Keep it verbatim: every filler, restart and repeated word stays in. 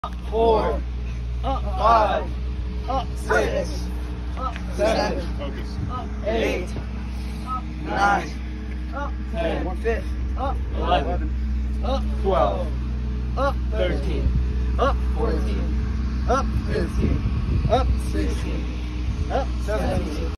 Four, up five, up six, up seven, Focus. up eight, up nine, up ten, one fifth, up eleven, up twelve, up thirteen, up fourteen, up fifteen, up sixteen, up seventeen.